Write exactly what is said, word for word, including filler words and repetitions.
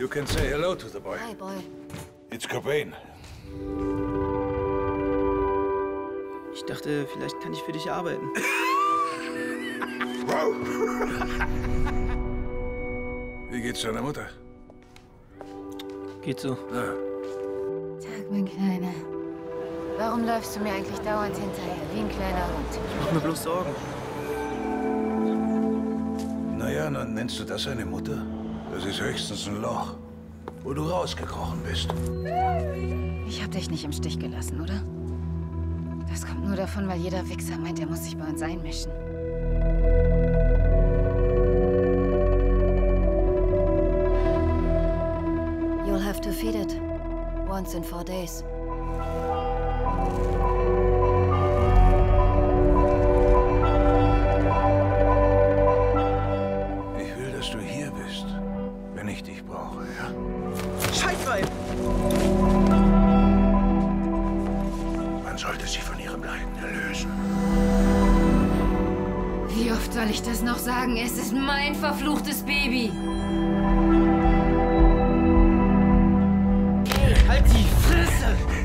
You can say hello to the boy. Hi, boy. It's Cobain. Ich dachte, vielleicht kann ich für dich arbeiten. Wow. Wie geht's deiner Mutter? Geht so. Ja. Tag, mein Kleiner. Warum läufst du mir eigentlich dauernd hinterher, wie ein kleiner Hund? Ich mach mir bloß Sorgen. Naja, dann nennst du das eine Mutter? Das ist höchstens ein Loch, wo du rausgekrochen bist. Ich hab dich nicht im Stich gelassen, oder? Das kommt nur davon, weil jeder Wichser meint, er muss sich bei uns einmischen. You'll have to feed it. Once in four days. Ich will, dass du hier bist, wenn ich dich brauche, ja? Scheißweib! Man sollte sie von ihrem Leiden erlösen. Wie oft soll ich das noch sagen? Es ist mein verfluchtes Baby. Ey, halt die Fresse!